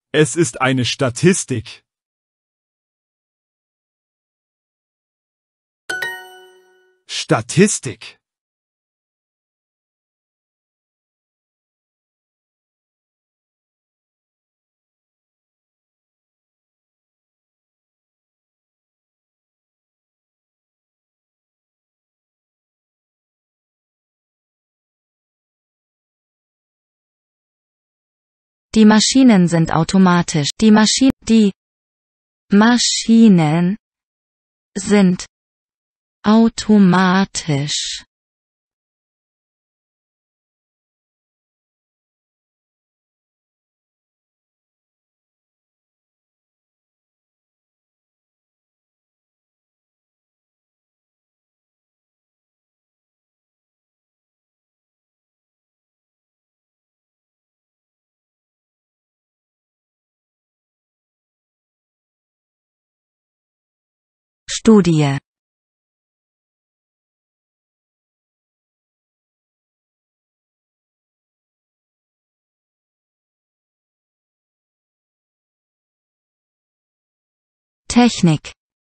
Es ist eine Statistik. Statistik. Die Maschinen sind automatisch. Die Maschinen sind automatisch. Studie. Technik.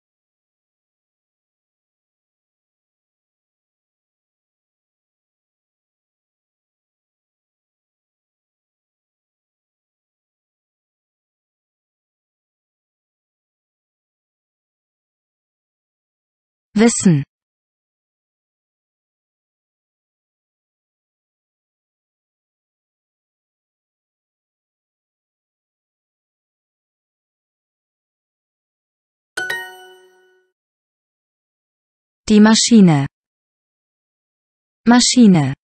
Wissen. Die Maschine. Maschine.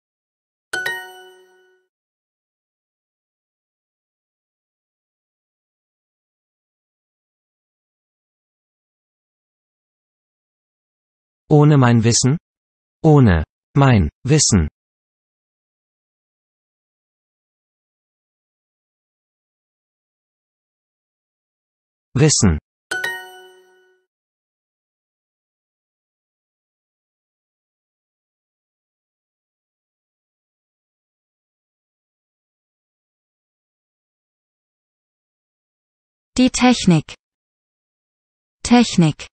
Ohne mein Wissen? Ohne mein Wissen. Wissen. Die Technik. Technik.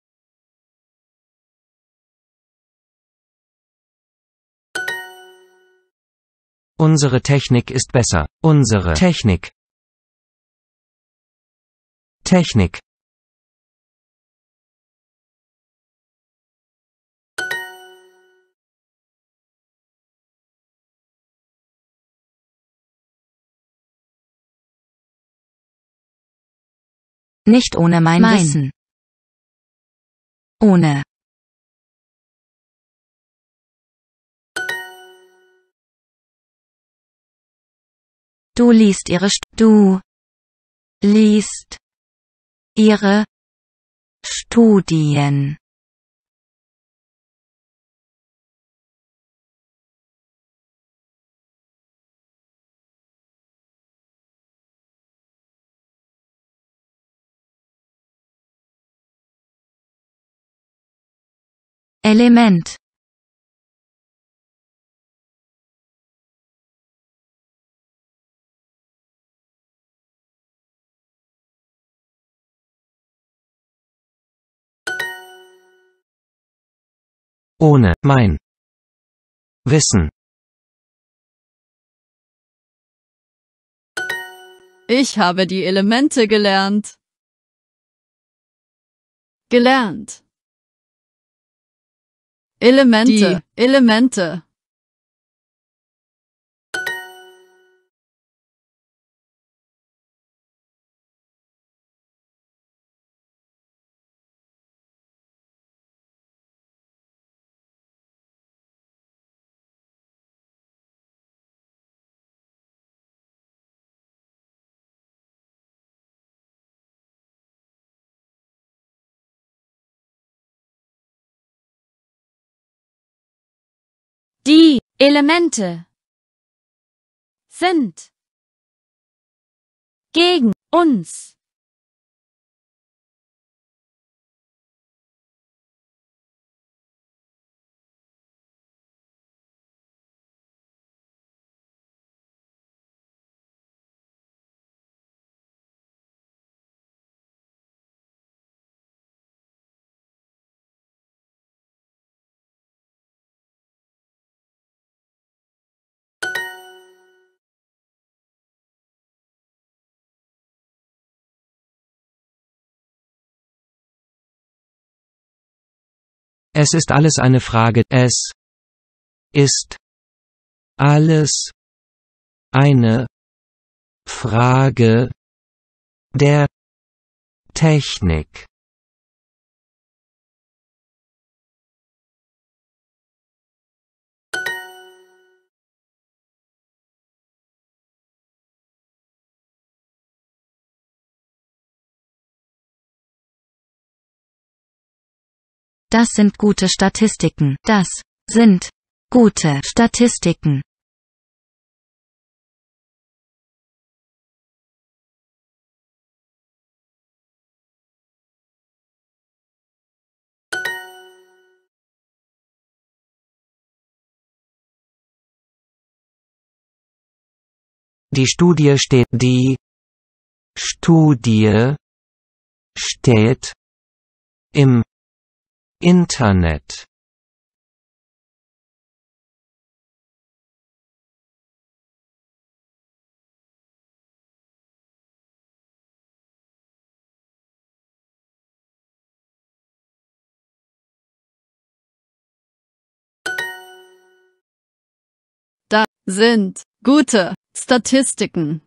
Unsere Technik ist besser. Unsere Technik. Technik. Nicht ohne mein Wissen. Ohne. Du liest ihre Studien. Element. Ohne mein Wissen. Ich habe die Elemente gelernt. Gelernt. Elemente. Die Elemente. Die Elemente sind gegen uns. Es ist alles eine Frage. Es ist alles eine Frage der Technik. Das sind gute Statistiken. Das sind gute Statistiken. Die Studie steht. Die Studie steht im Internet. Da sind gute Statistiken.